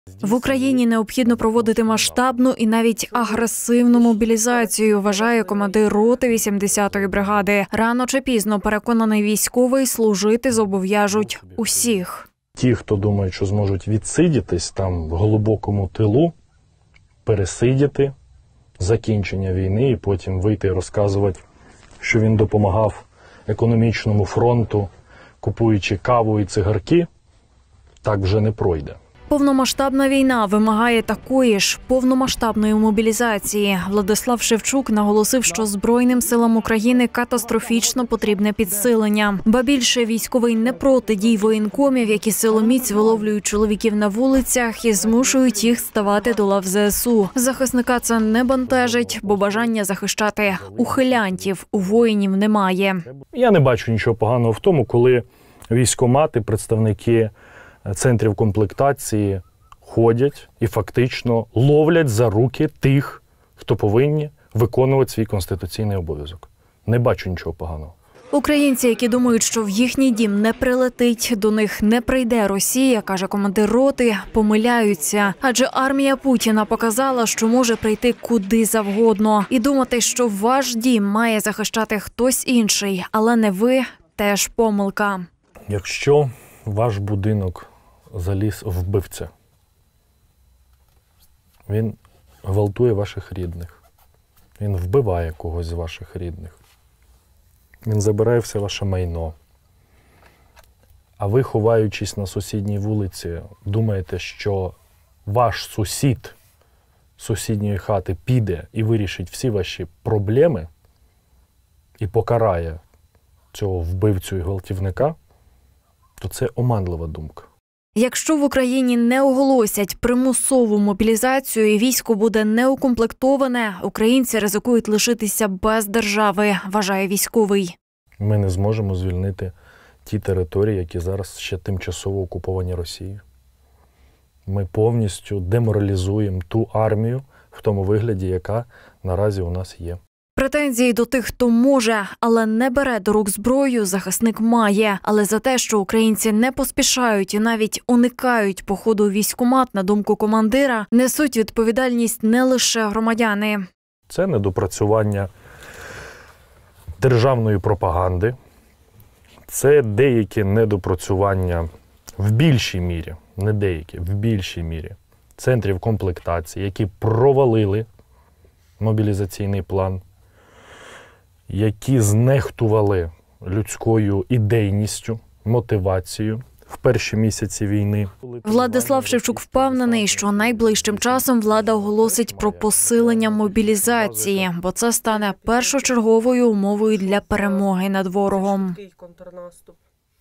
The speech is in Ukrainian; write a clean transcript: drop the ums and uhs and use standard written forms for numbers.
В Україні необхідно проводити масштабну і навіть агресивну мобілізацію, вважає командир роти 80-ї бригади. Рано чи пізно, переконаний військовий, служити зобов'яжуть усіх. Ті, хто думають, що зможуть відсидітись там в глибокому тилу, пересидіти закінчення війни і потім вийти і розказувати, що він допомагав економічному фронту, купуючи каву і цигарки, так вже не пройде. Повномасштабна війна вимагає такої ж повномасштабної мобілізації. Владислав Шевчук наголосив, що Збройним силам України катастрофічно потрібне підсилення. Ба більше, військовий не проти дій воєнкомів, які силоміць виловлюють чоловіків на вулицях і змушують їх ставати до лав ЗСУ. Захисника це не бентежить, бо бажання захищати ухилянтів у воїнів немає. Я не бачу нічого поганого в тому, коли військкомати, представники центрів комплектації ходять і фактично ловлять за руки тих, хто повинні виконувати свій конституційний обов'язок. Не бачу нічого поганого. Українці, які думають, що в їхній дім не прилетить, до них не прийде Росія, каже командир роти, помиляються. Адже армія Путіна показала, що може прийти куди завгодно. І думати, що ваш дім має захищати хтось інший, але не ви, теж помилка. Якщо ваш будинок заліз вбивця, він гвалтує ваших рідних, він вбиває когось з ваших рідних, він забирає все ваше майно, а ви, ховаючись на сусідній вулиці, думаєте, що ваш сусід з сусідньої хати піде і вирішить всі ваші проблеми і покарає цього вбивцю і гвалтівника, то це оманлива думка. Якщо в Україні не оголосять примусову мобілізацію і військо буде неукомплектоване, українці ризикують лишитися без держави, вважає військовий. Ми не зможемо звільнити ті території, які зараз ще тимчасово окуповані Росією. Ми повністю деморалізуємо ту армію в тому вигляді, яка наразі у нас є. Претензії до тих, хто може, але не бере до рук зброю, захисник має. Але за те, що українці не поспішають і навіть уникають походу у військкомат, на думку командира, несуть відповідальність не лише громадяни. Це недопрацювання державної пропаганди, це деякі недопрацювання в більшій мірі, не деякі, в більшій мірі, центрів комплектації, які провалили мобілізаційний план, які знехтували людською ідейністю, мотивацією в перші місяці війни. Владислав Шевчук впевнений, що найближчим часом влада оголосить про посилення мобілізації, бо це стане першочерговою умовою для перемоги над ворогом.